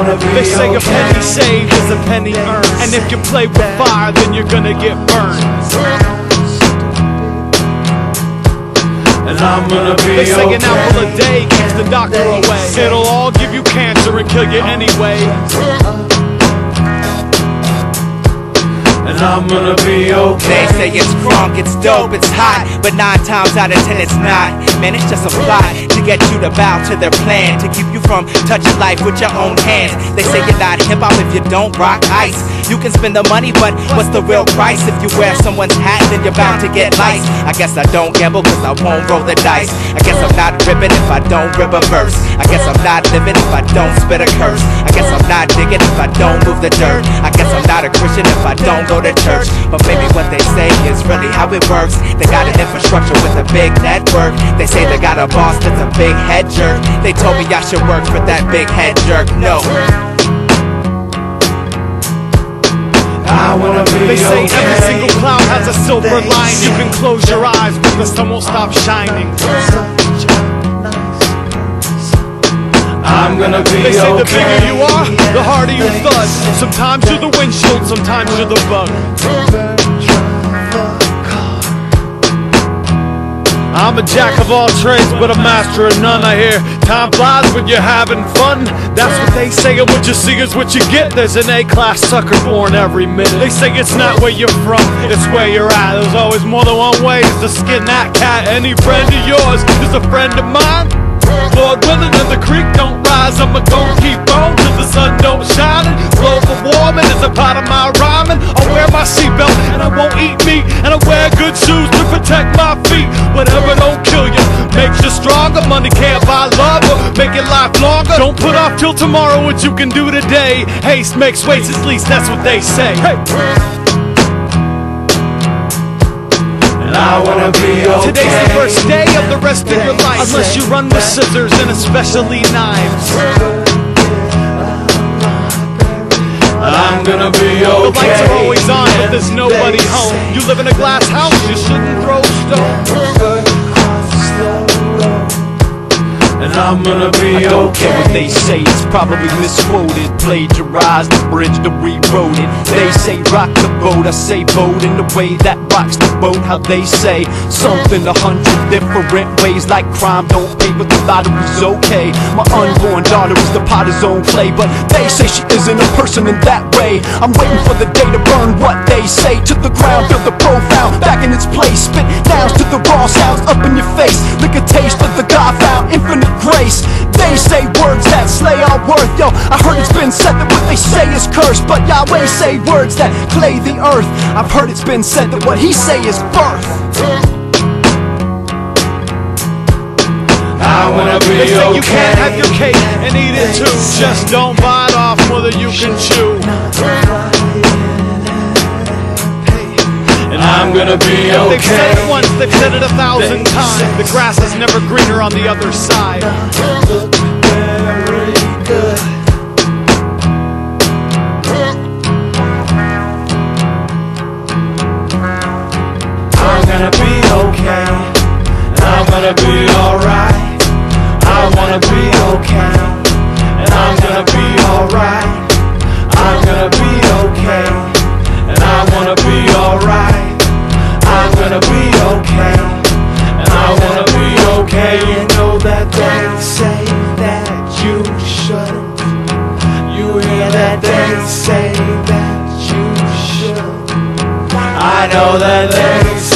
They say a penny saved is a penny earned, and if you play with fire, then you're gonna get burned. And I'm gonna be They say an apple a day keeps the doctor away. It'll all give you cancer and kill you anyway. And I'm gonna be okay. They say it's crunk, it's dope, it's hot, but 9 times out of 10 it's not. Man, it's just a plot to get you to bow to their plan, to keep you from touching life with your own hands. They say you're not hip-hop if you don't rock ice. You can spend the money, but what's the real price? If you wear someone's hat, then you're bound to get lice. I guess I don't gamble cause I won't roll the dice. I guess I'm not ripping if I don't rip a verse. I guess I'm not living if I don't spit a curse. I guess I'm not digging if I don't move the dirt. I guess I'm not a Christian if I don't go to church. But maybe what they say is really how it works. They got an infrastructure with a big network. They say they got a boss that's a big head jerk. They told me I should work for that big head jerk. No, I wanna be They say okay. every single cloud has a silver line. You can close your eyes, but the sun won't stop shining. I'm gonna be They say okay. the bigger you are, the harder you thud. Sometimes you're the windshield, sometimes you're the bug. I'm a jack of all trades, but a master of none. I hear time flies when you're having fun. That's what they say, and what you see is what you get. There's an A-class sucker born every minute. They say it's not where you're from, it's where you're at. There's always more than one way to skin that cat. Any friend of yours is a friend of mine. Lord willing, and the creek don't rise, I'ma gon' keep on till the sun don't shine. Global warming is a part of my rhyming. I wear my seatbelt and I won't eat meat, and I wear good shoes to protect my feet. Whatever don't kill you makes you stronger. Money can't buy love or make your life longer. Don't put off till tomorrow what you can do today. Haste makes waste, at least that's what they say. Hey. I wanna be okay. Today's the first day of the rest of your life, unless you run with scissors and especially knives. I'm gonna be okay. The lights are always on, but there's nobody home. You live in a glass house, you shouldn't throw stones. And I'm gonna be I don't okay. care what they say, it's probably misquoted, plagiarized, the bridge to rewrote it. They say rock the boat, I say boat in the way that rocks the boat. How they say something 100 different ways, like crime don't pay, but the lottery's okay. My unborn daughter is the potter's own clay, but they say she isn't a person in that way. I'm waiting for the day to burn what they say to the ground, feel the profound back in its place. Spit nouns to the raw sounds up in your face, lick a taste of the God found infinite grace. They say words that slay our worth. Yo, I heard it's been said that what they say is cursed, but Yahweh say words that clay the earth. I've heard it's been said that what he say is birth. I wanna be They say okay. you can't have your cake and eat it too. Just don't bite off more than you can chew. And I'm gonna be okay. They've said it once, they've said it 1,000 times. The grass is never greener on the other side. Very good. I'm gonna be okay. And I'm gonna be alright. I wanna be okay. And I'm gonna be alright. I'm gonna be okay. And I wanna be alright. I'm gonna be okay. And I wanna be okay. You know that they say that you shouldn't. You hear that they say that you should. I know that they